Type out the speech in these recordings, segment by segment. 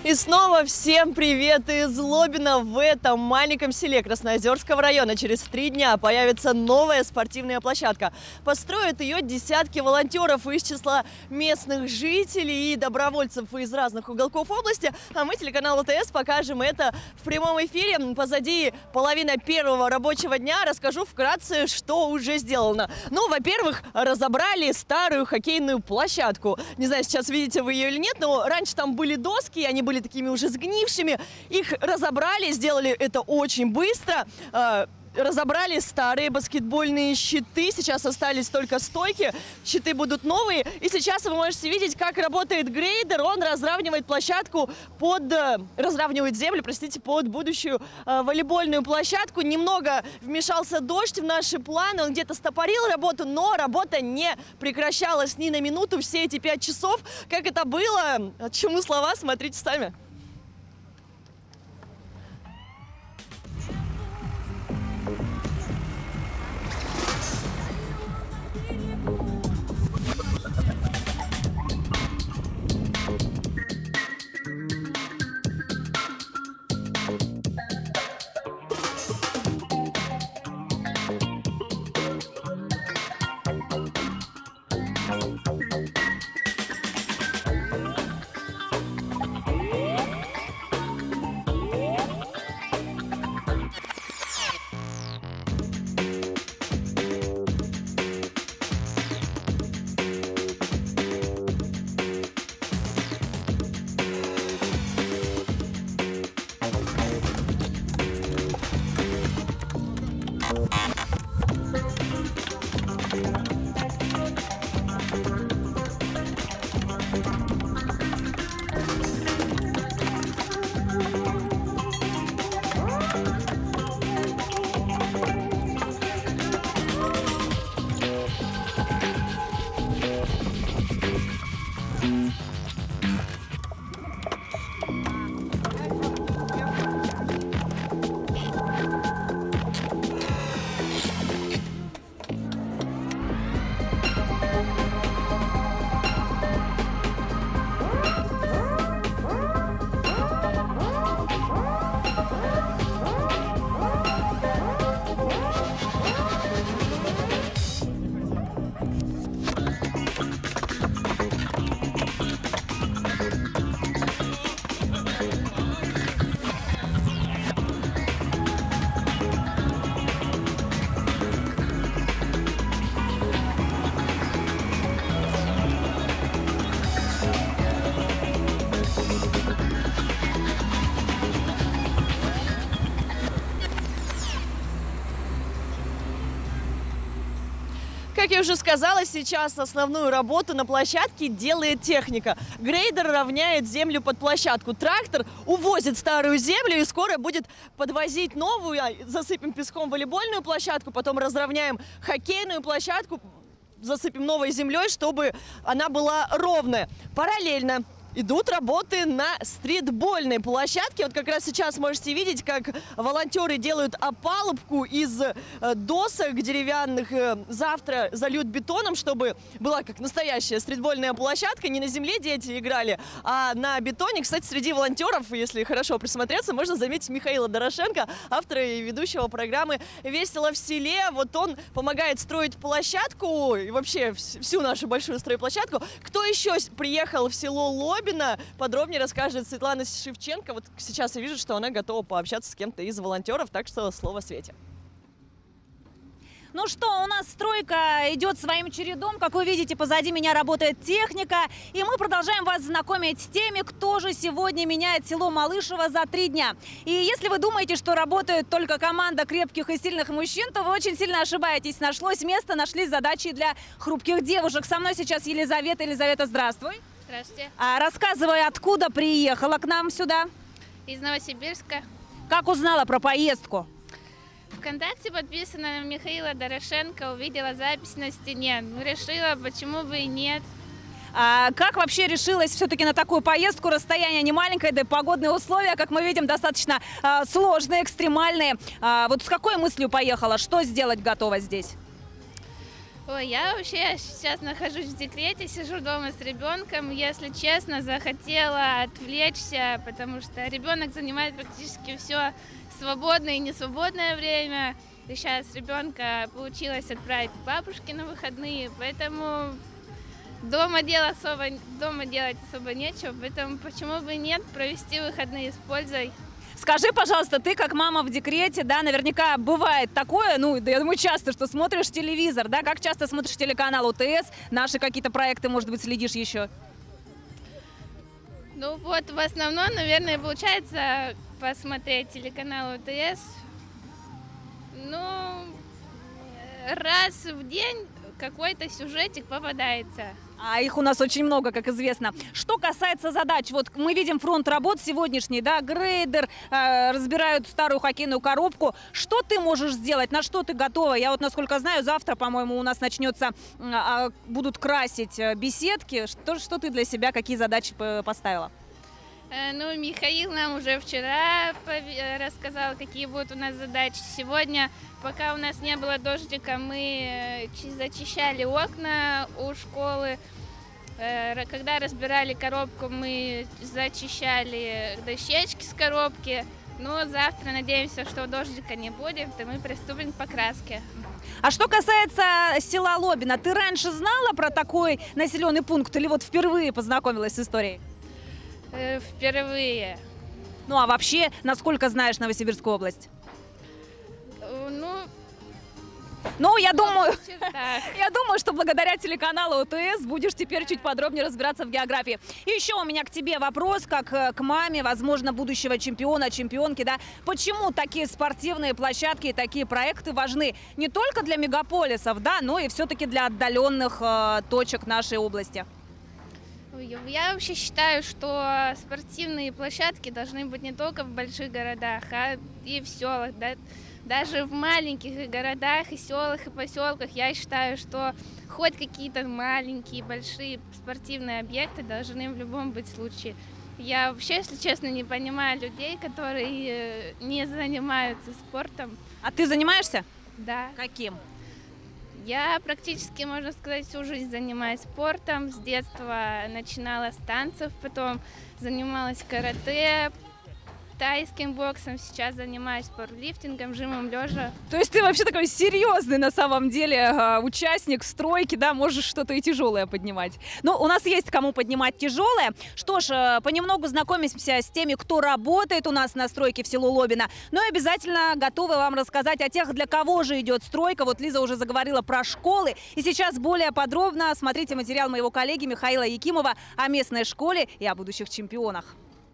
И снова всем привет из Лобина. В этом маленьком селе Красноозерского района через 3 дня появится новая спортивная площадка. Построят ее десятки волонтеров из числа местных жителей и добровольцев из разных уголков области. А мы, телеканал ОТС, покажем это в прямом эфире. Позади половина первого рабочего дня. Расскажу вкратце, что уже сделано. Ну, во-первых, разобрали старую хоккейную площадку. Не знаю, сейчас видите вы ее или нет, но раньше там были доски, они были такими уже сгнившими. Их разобрали, сделали это очень быстро. Разобрали старые баскетбольные щиты, сейчас остались только стойки, щиты будут новые. И сейчас вы можете видеть, как работает грейдер. Он разравнивает площадку разравнивает землю, простите, под будущую волейбольную площадку. Немного вмешался дождь в наши планы, он где-то стопорил работу, но работа не прекращалась ни на минуту все эти 5 часов. Как это было, от чему слова, смотрите сами. Как я уже сказала, сейчас основную работу на площадке делает техника. Грейдер равняет землю под площадку. Трактор увозит старую землю и скоро будет подвозить новую. Засыпем песком волейбольную площадку, потом разровняем хоккейную площадку, засыпем новой землей, чтобы она была ровная. Параллельно идут работы на стритбольной площадке. Вот как раз сейчас можете видеть, как волонтеры делают опалубку из досок деревянных. Завтра зальют бетоном, чтобы была как настоящая стритбольная площадка. Не на земле дети играли, а на бетоне. Кстати, среди волонтеров, если хорошо присмотреться, можно заметить Михаила Дорошенко, автора и ведущего программы «Весело в селе». Вот он помогает строить площадку и вообще всю нашу большую стройплощадку. Кто еще приехал в село Лобин? Подробнее расскажет Светлана Шевченко. Вот сейчас я вижу, что она готова пообщаться с кем-то из волонтеров, так что слово Свете. Ну что, у нас стройка идет своим чередом. Как вы видите, позади меня работает техника. И мы продолжаем вас знакомить с теми, кто же сегодня меняет село Малышево за 3 дня. И если вы думаете, что работает только команда крепких и сильных мужчин, то вы очень сильно ошибаетесь. Нашлось место, нашлись задачи для хрупких девушек. Со мной сейчас Елизавета. Елизавета, здравствуй. Здравствуйте. Рассказывай, откуда приехала к нам сюда? Из Новосибирска. Как узнала про поездку? ВКонтакте подписана на Михаила Дорошенко, увидела запись на стене. Ну, решила, почему бы и нет. Как вообще решилась все-таки на такую поездку? Расстояние не маленькое, да и погодные условия, как мы видим, достаточно сложные, экстремальные. Вот с какой мыслью поехала? Что сделать готова здесь? Ой, я вообще сейчас нахожусь в декрете, сижу дома с ребенком. Если честно, захотела отвлечься, потому что ребенок занимает практически все свободное и несвободное время. И сейчас ребенка получилось отправить к бабушке на выходные, поэтому дома делать особо нечего, поэтому почему бы нет провести выходные с пользой. Скажи, пожалуйста, ты как мама в декрете, да, наверняка бывает такое, ну, да, я думаю, часто, что смотришь телевизор, да, как часто смотришь телеканал УТС, наши какие-то проекты, может быть, следишь еще? Ну вот, в основном, наверное, получается посмотреть телеканал УТС, ну, раз в день какой-то сюжетик попадается. А их у нас очень много, как известно. Что касается задач, вот мы видим фронт работ сегодняшний, да, грейдер, разбирают старую хоккейную коробку. Что ты можешь сделать, на что ты готова? Я вот, насколько знаю, завтра, по-моему, у нас начнется, будут красить беседки. Что ты для себя, какие задачи поставила? Ну, Михаил нам уже вчера рассказал, какие будут у нас задачи. Сегодня, пока у нас не было дождика, мы зачищали окна у школы. Когда разбирали коробку, мы зачищали дощечки с коробки. Но завтра надеемся, что дождика не будет, и мы приступим к покраске. А что касается села Лобина, ты раньше знала про такой населенный пункт или вот впервые познакомилась с историей? Впервые. Ну а вообще, насколько знаешь Новосибирскую область? Ну, я думаю, что благодаря телеканалу УТС будешь теперь чуть подробнее разбираться в географии. И еще у меня к тебе вопрос, как к маме, возможно, будущего чемпиона, чемпионки, да? Почему такие спортивные площадки и такие проекты важны не только для мегаполисов, да, но и все-таки для отдаленных точек нашей области? Я вообще считаю, что спортивные площадки должны быть не только в больших городах, а и в селах. Да? Даже в маленьких городах, и селах, и поселках я считаю, что хоть какие-то маленькие, большие спортивные объекты должны в любом быть случае. Я вообще, если честно, не понимаю людей, которые не занимаются спортом. А ты занимаешься? Да. Каким? Я практически, можно сказать, всю жизнь занимаюсь спортом. С детства начинала с танцев, потом занималась карате, тайским боксом, сейчас занимаюсь пауэрлифтингом, жимом лежа. То есть ты вообще такой серьезный на самом деле участник стройки, да, можешь что-то и тяжелое поднимать. Но у нас есть кому поднимать тяжелое. Что ж, понемногу знакомимся с теми, кто работает у нас на стройке в село Лобина. Но и обязательно готовы вам рассказать о тех, для кого же идет стройка. Вот Лиза уже заговорила про школы. И сейчас более подробно смотрите материал моего коллеги Михаила Якимова о местной школе и о будущих чемпионах.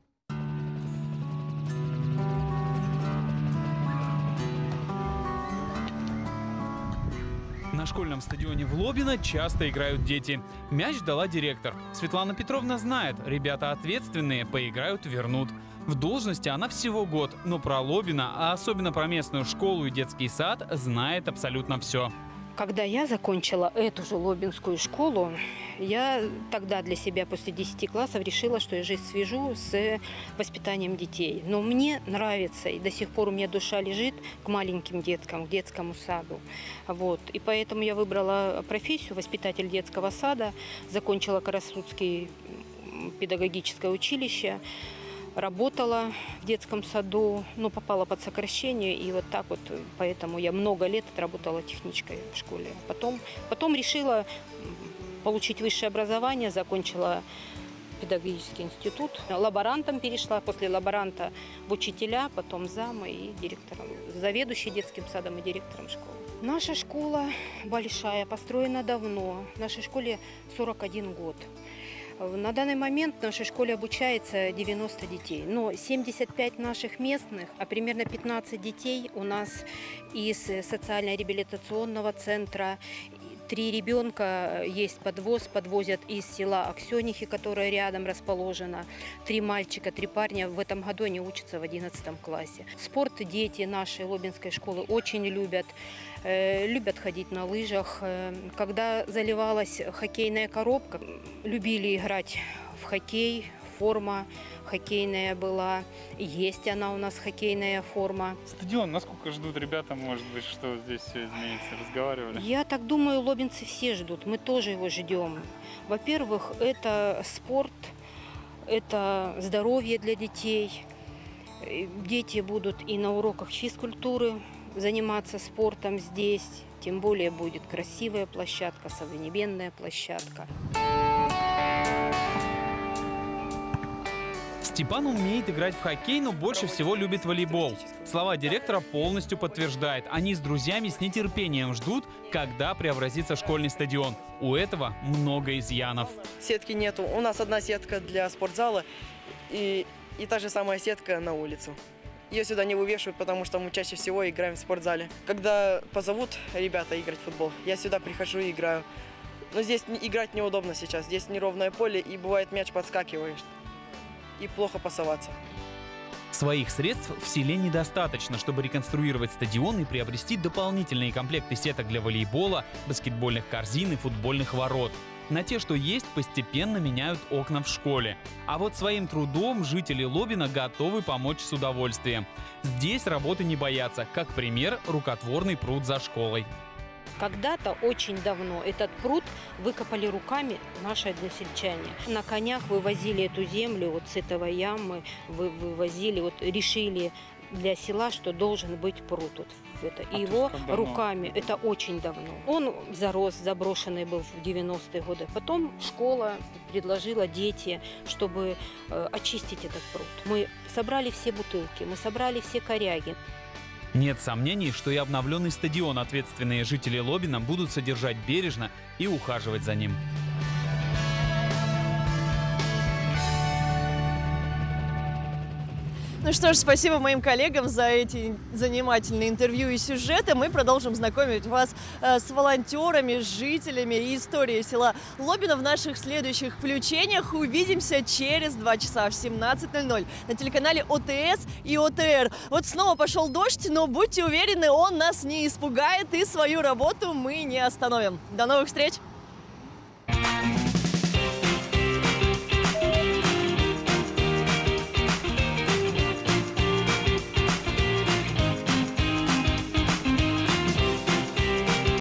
На школьном стадионе в Лобино часто играют дети. Мяч дала директор. Светлана Петровна знает, ребята ответственные, поиграют, вернут. В должности она всего год, но про Лобино, а особенно про местную школу и детский сад, знает абсолютно все. Когда я закончила эту же Лобинскую школу, я тогда для себя после 10 классов решила, что я жизнь свяжу с воспитанием детей. Но мне нравится, и до сих пор у меня душа лежит к маленьким деткам, к детскому саду. Вот. И поэтому я выбрала профессию воспитатель детского сада, закончила Карасудское педагогическое училище. Работала в детском саду, но попала под сокращение, и вот так вот, поэтому я много лет отработала техничкой в школе. Потом решила получить высшее образование, закончила педагогический институт, лаборантом перешла, после лаборанта в учителя, потом зам и директором, заведующей детским садом и директором школы. Наша школа большая, построена давно, нашей школе 41 год. На данный момент в нашей школе обучается 90 детей, но 75 наших местных, а примерно 15 детей у нас из социально-реабилитационного центра. 3 ребенка есть подвозят из села Аксенихи, которое рядом расположено. 3 мальчика, 3 парня. В этом году они учатся в 11 классе. Спорт дети нашей Лобинской школы очень любят. Любят ходить на лыжах. Когда заливалась хоккейная коробка, любили играть в хоккей, форма хоккейная была, есть она у нас хоккейная форма. Стадион, насколько ждут ребята, может быть, что здесь все изменится? Разговаривали? Я так думаю, лобинцы все ждут, мы тоже его ждем. Во-первых, это спорт, это здоровье для детей. Дети будут и на уроках физкультуры заниматься спортом здесь. Тем более будет красивая площадка, современная площадка. Степан умеет играть в хоккей, но больше всего любит волейбол. Слова директора полностью подтверждает. Они с друзьями с нетерпением ждут, когда преобразится школьный стадион. У этого много изъянов. Сетки нету. У нас одна сетка для спортзала и та же самая сетка на улицу. Ее сюда не вывешивают, потому что мы чаще всего играем в спортзале. Когда позовут ребята играть в футбол, я сюда прихожу и играю. Но здесь играть неудобно сейчас. Здесь неровное поле, и бывает мяч подскакивает. И плохо пасоваться. Своих средств в селе недостаточно, чтобы реконструировать стадион и приобрести дополнительные комплекты сеток для волейбола, баскетбольных корзин и футбольных ворот. На те, что есть, постепенно меняют окна в школе. А вот своим трудом жители Лобина готовы помочь с удовольствием. Здесь работы не боятся. Как пример, рукотворный пруд за школой. Когда-то, очень давно, этот пруд выкопали руками наши односельчане. На конях вывозили эту землю вот с этого ямы, вывозили, вот решили для села, что должен быть пруд. Вот это. И его руками, это очень давно. Он зарос, заброшенный был в 90-е годы. Потом школа предложила дети, чтобы очистить этот пруд. Мы собрали все бутылки, мы собрали все коряги. Нет сомнений, что и обновленный стадион ответственные жители Лобина будут содержать бережно и ухаживать за ним. Ну что ж, спасибо моим коллегам за эти занимательные интервью и сюжеты. Мы продолжим знакомить вас с волонтерами, с жителями и историей села Лобина в наших следующих включениях. Увидимся через 2 часа в 17:00 на телеканале ОТС и ОТР. Вот снова пошел дождь, но будьте уверены, он нас не испугает, и свою работу мы не остановим. До новых встреч!